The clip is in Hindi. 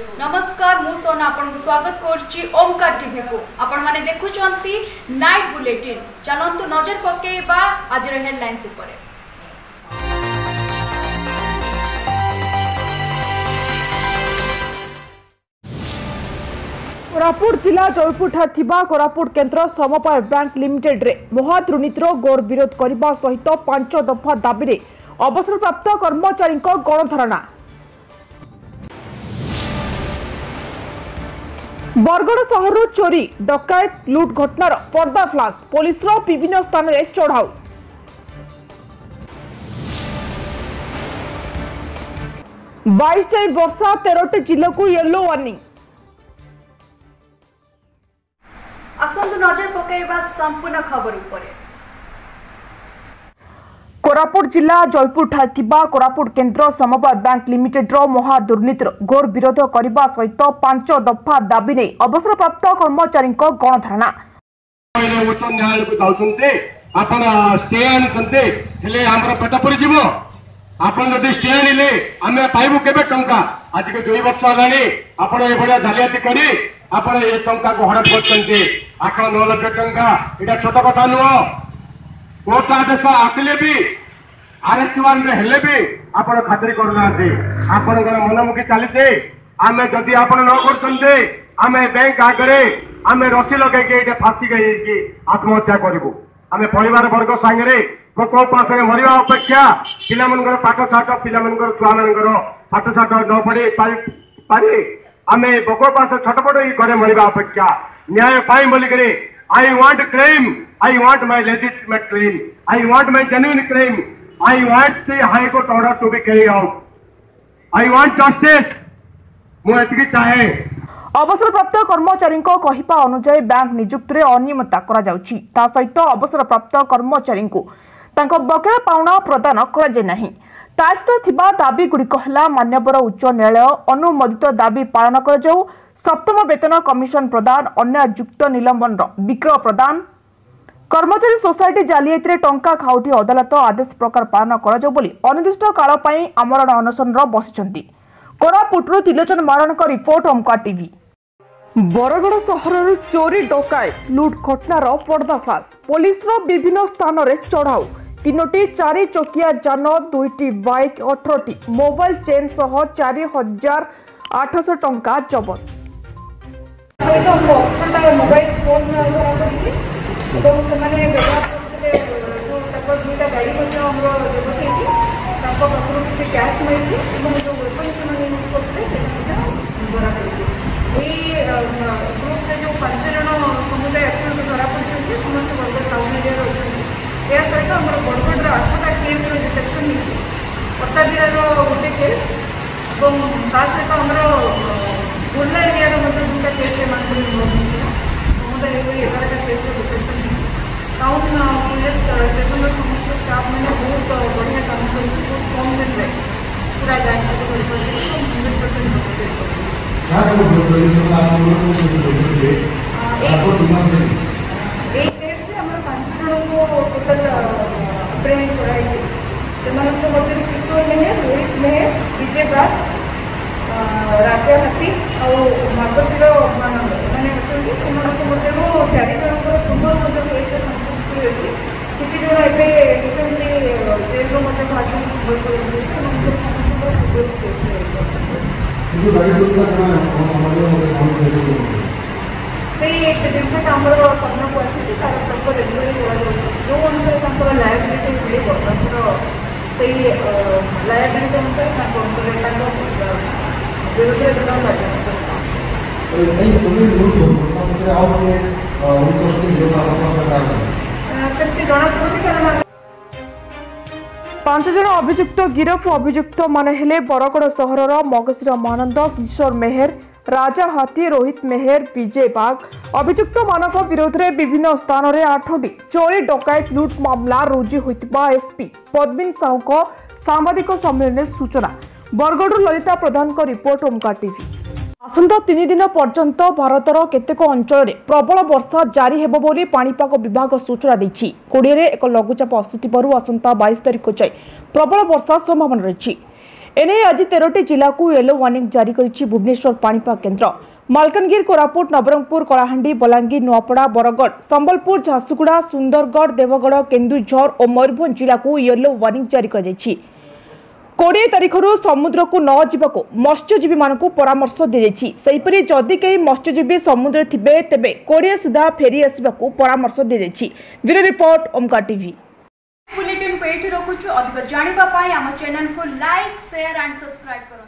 नमस्कार मु सोना आपन स्वागत करछि ओमकार टीवी को। आपण माने देखुचंती नाइट बुलेटिन। चलंतु नजर पकेबा आज हेडलाइंस उपरे। कोरापुट जिला जयपुर थिबा कोरापुट केन्द्र समवाय बैंक लिमिटेड रे महादुर्नीतिर घोर विरोध करने सहित 5 दफा दाबी रे अवसरप्राप्त कर्मचारी गणधारणा। बरगढ़ सहर चोरी डकायत लुट घटनार पर्दाफाश पुलिस विभिन्न स्थान में चढ़ाऊ। बाईस वर्षा 13टी जिला को येलो वार्निंग। आसंतु नजर पकेबा संपूर्ण खबर उपरे। कोरापुट जिला जयपुर थिबा कोरापुट केन्द्र समवाय बैंक लिमिटेड महादुर्नीतिर घोर विरोध करने सहित 5 दफा दाबी नहीं अवसरप्राप्त कर्मचारी गणधारणा। उच्च न्यायालय को जाउछन्ते आपण स्टे आनछन्ते हेले हमर पेट परि जीवो। आपण जदि स्टे आनिले आमे पाइबु केबे टंका। आज के 2 वर्ष हलानी आपण ए बडा जालियाती करी आपण ए टंका को हड़प करछन्ते। आखा 9 लाख टंका एटा छोट कथा नुओ। कोर्ट आदेश आसिले भी अरेस्ट वारंट हेले भी आपण खातिर करना दे। आपण मनमुखी चलीचे आमे जदि आपण न करछन्ते आमे बैंक आगरे आमे रसी लगे के फांसी गई आत्महत्या करूँ। आमे परिवार वर्ग सांगे को पास मरवा अपेक्षा पिला पाठ साठ पिला छुआ मान पाठ साठ न पढ़े पारे आमे बको पास छटपट घरे मरवा अपेक्षा न्याय पाई बोलिक I want claim, I want my legitimate claim, I want my genuine claim, I want the High Court order to be carried out, I want justice. मुझे चाहे अवसरप्राप्त कर्मचारी कहवा अनुसार बैंक नियुक्ति में अनियमितता करा जाउछि। ता सहित अवसरप्राप्त कर्मचारी बकेया पाउना प्रदान करा नाही। टास्क थिबा दाबी गुड़िक है मान्यवर उच्च न्यायालय अनुमोदित दाबी पालन कर जाऊ। सप्तम वेतन कमिशन प्रदान अन्यायुक्त निलंबन विक्रय प्रदान कर्मचारी सोसाइटी जालियाती टंका खाउटी अदालत आदेश प्रकार पालन कर जाऊ बोली अनिर्दिष्ट काल पई आमरण अनशन बसिचंती। कोरापुटरू त्रिलोचन मारण का रिपोर्ट ओमकार टीवी। बरगढ़ सहर चोरी डकायत लुट घटनार पर्दाफाश पुलिस विभिन्न स्थान में चढ़ाऊ। 3टी 4 चकिया जान 2टी बाइक 18टी मोबाइल चेन सह 4800 टंका जबत। मोबाइल फोन गाड़ी कैश मिली जो वेपन से यूज करते ग्रुप जो 5 जन समुदाय धरा पड़ते समस्त बरगढ़ टाउन एरिया रही। या सहित आम बरगढ़ 8टा केस डिटेक्शन होती। पट्टाजिरार गोटे केस और सहित आम बुर्ला एरिया 2टा केस समुदाय 11टा केस डिटेक्शन होती। टाउन पुलिस स्टेशन समस्त स्टाफ मैंने बहुत बढ़िया काम कर बहुत कम दिन में पूरा जानकारी एक केस से हमारे 5 जन को टोटल अप्रेहेंड कराई। से किशोर मेहर रोहित मेहर विजय बाग राजा हाथी और मार्गशीर मैंने अच्छे 4 जन पुनः केस संपुक्त होती। किसी जन एवं रिसेंटली जेल जिनसा सामना को आसी तार प्रपर रेगुलर जो अनुसार लायबिलिटी मिल से लायबिलिटी अनुसार जना 5 जन अभियुक्त गिरफ। अभियुक्त माने हेले बरगढ़ सहरर मगशीर महानंद किशोर मेहर राजा हाथी रोहित मेहर विजय बाग। अभियुक्त मानक विरोध में विभिन्न स्थान में 8टी चोरी डकायत लुट मामला रुजु होइतिबा एसपी पद्मिन साहू सांबादिक सम्मेलन में सूचना। बरगढ़ ललिता प्रधान को रिपोर्ट ओमकार टीवी। आसंता 3 दिन पर्यंत भारतर केतेक अंचल में प्रबल वर्षा जारी हेबो बोली पाणीपाग विभाग सूचना देछि। कोड़े एक लघुचाप आसुथिबारु आसंता 22 तारिख जाए प्रबल वर्षा संभावना रही। एने आज 13टी जिला को येलो वार्निंग जारी करिछि भुवनेश्वर पाणीपाग केन्द्र। मालकानगिरी, कोरापुट, नवरंगपुर, कलाहांडी, बलांगीर, नुआपड़ा, बरगढ़, संबलपुर, झारसुगुड़ा, सुंदरगढ़, देवगढ़, केन्दुझर और मयूरभंज जिला को येलो वार्निंग जारी कर 20 तारिख समुद्र को न जीवाको मत्स्यजीवी मानक परामर्श दी जाइए। जदि कहीं मत्स्यजीवी समुद्र थिबे तेबे 20 सुधा फेरी आसवाक परामर्श दी जाइए। Bureau report Omkar TV. Bulletin को एठी रखुछु। अधिक जानिबा पाई हम चैनल को लाइक शेयर एंड सब्सक्राइब करो।